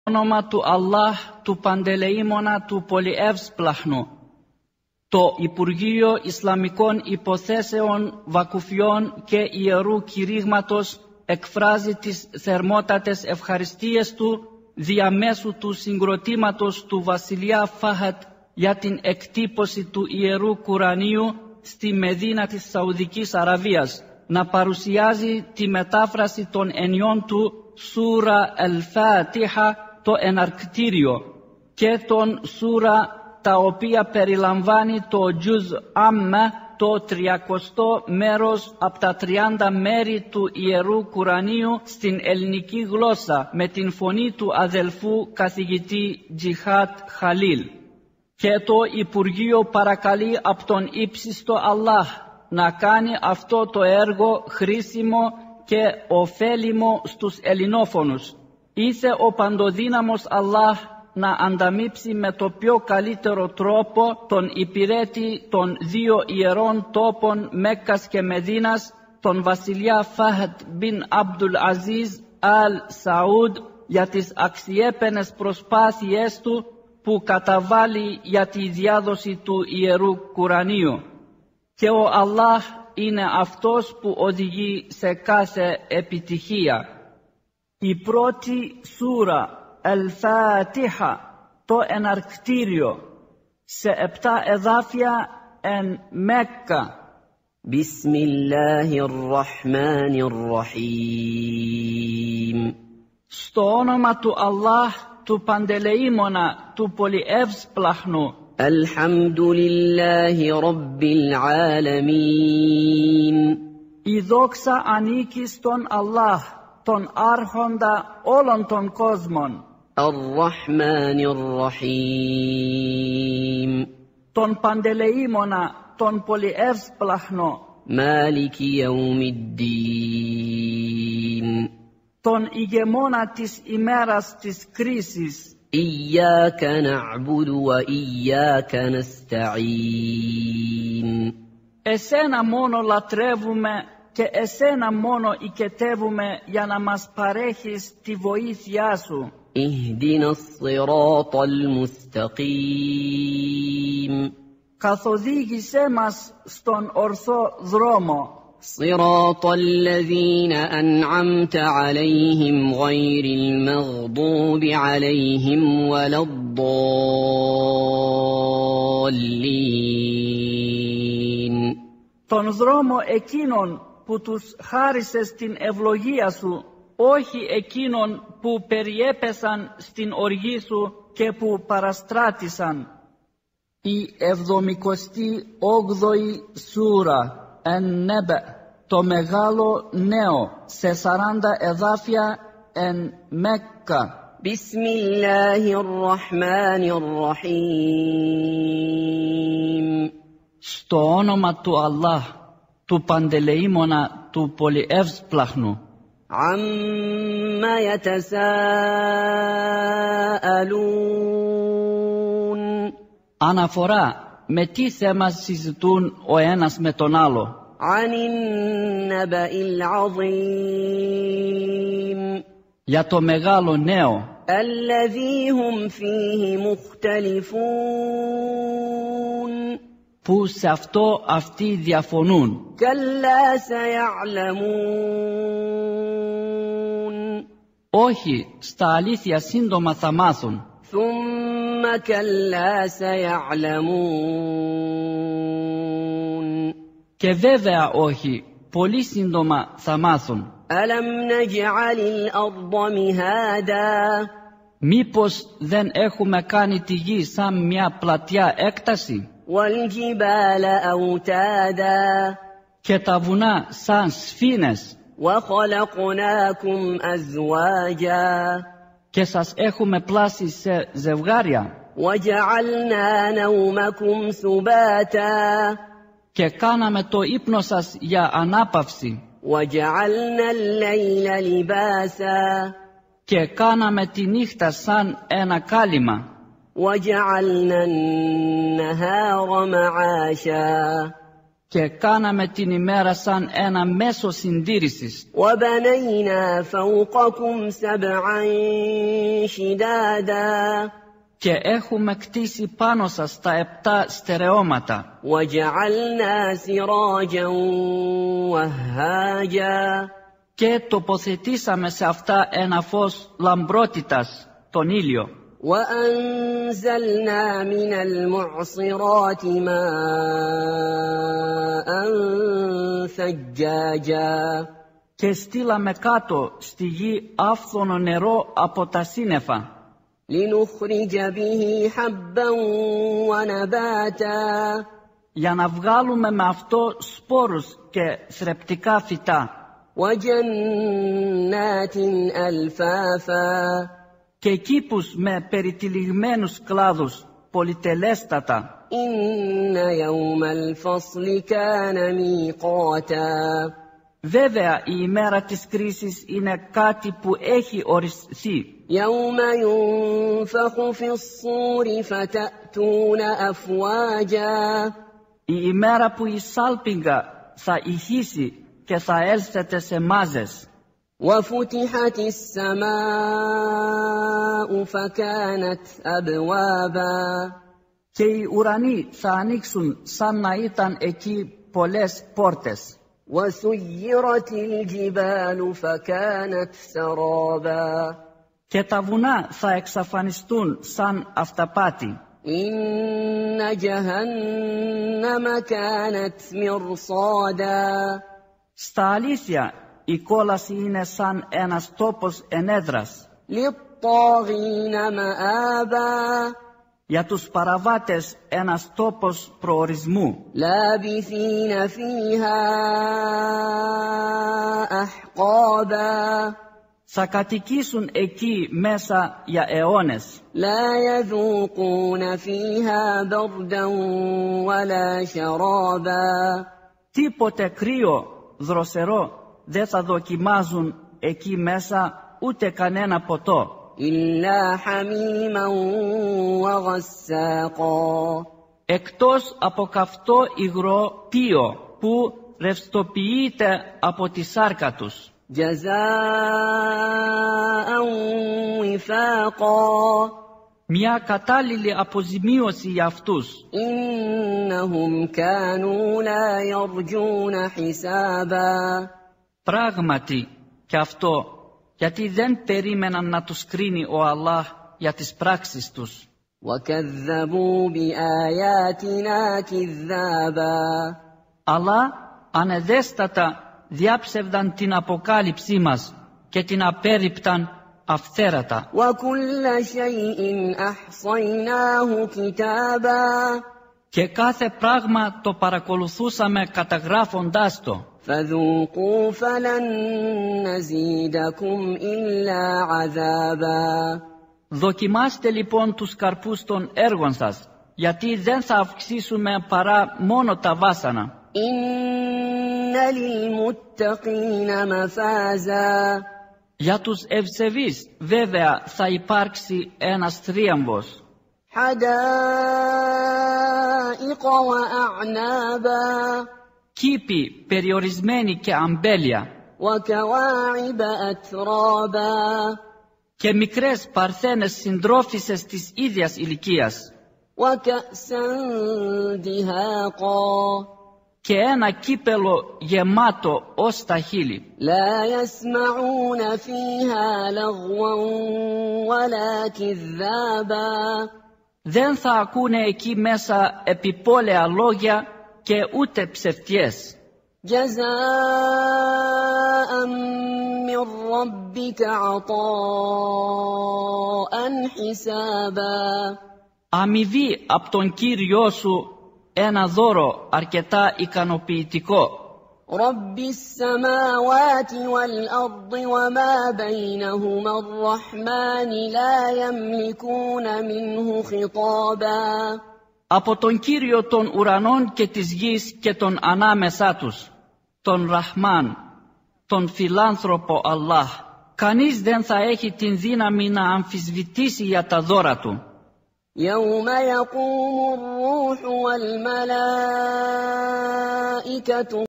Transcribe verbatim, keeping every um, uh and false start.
όνομα του Allah, του Παντελεήμονα, του Πολυεύσπλαχνου. Το Υπουργείο Ισλαμικών Υποθέσεων, Βακουφιών και Ιερού Κηρύγματος εκφράζει τις θερμότατες ευχαριστίες του διαμέσου του συγκροτήματος του βασιλιά Φαχαντ για την εκτύπωση του Ιερού Κουρανίου στη Μεδίνα της Σαουδικής Αραβίας, να παρουσιάζει τη μετάφραση των ενιών του Σούρα Al-Fatiha, το εναρκτήριο, και των Σούρα, τα οποία περιλαμβάνει το Τζουζ Amma, το τριακοστό μέρος από τα τριάντα μέρη του Ιερού Κουρανίου στην ελληνική γλώσσα, με την φωνή του αδελφού καθηγητή Τζιχάτ Χαλίλ. Και το Υπουργείο παρακαλεί από τον ύψιστο Allah να κάνει αυτό το έργο χρήσιμο και ωφέλιμο στους ελληνόφωνους. Ήθε ο παντοδύναμος Allah να ανταμείψει με το πιο καλύτερο τρόπο τον υπηρέτη των δύο ιερών τόπων Μέκκας και Μεδίνας, τον βασιλιά Φαχαντ μπιν Αμπτουλ Αζίζ Αλ Σαούντ, για τις αξιέπαινες προσπάθειές του που καταβάλει για τη διάδοση του Ιερού Κουρανίου. Και ο Allah είναι αυτός που οδηγεί σε κάθε επιτυχία. Η πρώτη σούρα Al-Fatiha, το εναρκτήριο, σε επτά εδάφια εν Μέκκα. Μπισμιλλάχιρραχμάνιρραχίμ. Στο όνομα του Allah, του Παντελεήμονα, του Πολυεύσπλαχνου. Αλχαμδουλιλλάχι Ρабbil Άλαμιν. Η δόξα ανήκει στον Allah, τον άρχοντα όλων των κόσμων. Αρραχμάνιρραχίμ. Τον Παντελεήμονα, τον Πολυεύσπλαχνο. Μάλικι Ιαουμιντίν. Τον ηγεμόνα της ημέρας της κρίσης. إياك نعبد وإياك نستعين. Εσένα μόνο λατρεύουμε και εσένα μόνο οικετεύουμε για να μας παρέχεις τη βοήθειά σου. اهدنا الصراط المستقيم. Καθοδήγησέ μας στον ορθό δρόμο. صراط الذين أنعمت عليهم غير المغضوب عليهم ولا الضالين. Τον δρόμο εκείνων που τους χάρισες την ευλογία σου, όχι εκείνων που περιέπεσαν στην οργή σου και που παραστράτησαν. Η εβδομηκοστή όγδοη σούρα Εν-Νεμπε, το μεγάλο νέο, σε σαράντα εδάφια εν Μέκκα. Μπισμιλλάχιρραχμάνιρραχίμ. Στο όνομα του Allah, του Παντελεήμονα, του Πολυεύσπλαχνου. Αμμα ятασάαλούν. Αναφορά με τι θέμα συζητούν ο ένας με τον άλλο. Ανιν ναμπαΐl αζίμ. Για το μεγάλο νέο. Αλλαδί χουμ φίχι μουχταλιφούν. Που σε αυτό αυτοί διαφωνούν. Καλλά σαϊαλαμούν. Όχι, στα αλήθεια σύντομα θα μάθουν. ثم كلا سيعلمون. Και βέβαια όχι, πολύ σύντομα θα μάθουν. ألم نجعل الأرض مهادا. Μήπως δεν έχουμε κάνει τη γη σαν μια πλατιά έκταση? والجبال أوتادا. Και τα βουνά σαν σφήνες. وخلقناكم أزواجا. Και σας έχουμε πλάσει σε ζευγάρια. وجعلنا نومكم سباتا. Και κάναμε το ύπνο σας για ανάπαυση. وجعلنا الليل لباسا. Και κάναμε τη νύχτα σαν ένα κάλυμα. وجعلنا النهار معاشا. Και κάναμε την ημέρα σαν ένα μέσο συντήρησης. وبنينا فوقكم سبعا شدادا Και έχουμε κτίσει πάνω σας τα επτά στερεώματα. وجعلنا سراجا وهاجا Και τοποθετήσαμε σε αυτά ένα φως λαμπρότητας, τον ήλιο. وأنزلنا من المعصرات ماء ثجاجا Και στείλαμε κάτω στη γη άφθονο νερό από τα σύννεφα, لنخرج به حبا ونباتا για να βγάλουμε με αυτό σπόρους και θρεπτικά φυτά. وجنات ألفافا Και κήπους με περιτυλιγμένους κλάδους, πολυτελέστατα. إن يوم الفصل كان ميقاتا Βέβαια η ημέρα της κρίσης είναι κάτι που έχει οριστεί. يوم ينفخ في الصور فتأتون أفواجا Η ημέρα που η σάλπιγγα θα ηχήσει και θα έλθετε σε μάζες. وفتحت السماء فكانت أبوابا Και οι ουρανοί θα ανοίξουν σαν να ήταν εκεί πολλές πόρτες. وسيرت الجبال فكانت سرابا Και τα βουνά θα εξαφανιστούν σαν αυταπάτη. إن جهنم كانت مرصادا Στα αλήθεια η κόλαση είναι σαν ένας τόπος ενέδρας. للطاغين مآبا Για τους παραβάτες ένας τόπος προορισμού. لابثين فيها أحقابا Θα κατοικήσουν εκεί μέσα για αιώνες. لا يذوقون فيها بردا ولا شرابا Τίποτε κρύο, δροσερό δεν θα δοκιμάζουν εκεί μέσα, ούτε κανένα ποτό. إلا حميما وغساقا Εκτός από καυτό υγρό πίο που ρευστοποιείται από τη σάρκα τους. جزاء وفاقا Μια κατάλληλη αποζημίωση για αυτούς. إنهم كانوا لا يرجون حسابا Πράγματι και αυτό, γιατί δεν περίμεναν να τους κρίνει ο Αλλάχ για τις πράξεις τους. وكذبوا بآياتنا كذابا Αλλά ανεδέστατα διάψευδαν την αποκάλυψή μας και την απέρριπταν αυθέρατα. وكل شيء أحصيناه كتابا Και κάθε πράγμα το παρακολουθούσαμε καταγράφοντάς το. فذوقوا فلن نزيدكم إلا عذابا Δοκιμάστε λοιπόν τους καρπούς των έργων σας, γιατί δεν θα αυξήσουμε παρά μόνο τα βάσανα. إن للمتقين مفازا Για τους ευσεβείς βέβαια θα υπάρξει ένας θρίαμβος. حدائق وأعنابا Κήποι περιορισμένοι και αμπέλια وكواعب أترابا και μικρές παρθένες συντρόφισσες της ίδιας ηλικίας وكأسا دهاقا και ένα κύπελο γεμάτο ως τα χείλη. لا يسمعون فيها لغوا ولا كذابا Δεν θα ακούνε εκεί μέσα επιπόλαια λόγια και ούτε ψευτιές. جزاء من ربك عطاء حسابا Αμοιβή από τον Κύριό σου, ένα δώρο αρκετά ικανοποιητικό. رب السماوات والأرض وما بينهما الرحمن لا يملكون منه خطابا Από τον Κύριο των ουρανών και της γης και τον ανάμεσά τους, τον Ραχμάν, τον φιλάνθρωπο Αλλάχ, κανείς δεν θα έχει την δύναμη να αμφισβητήσει για τα δώρα του. يوم يقوم الروح والملائكة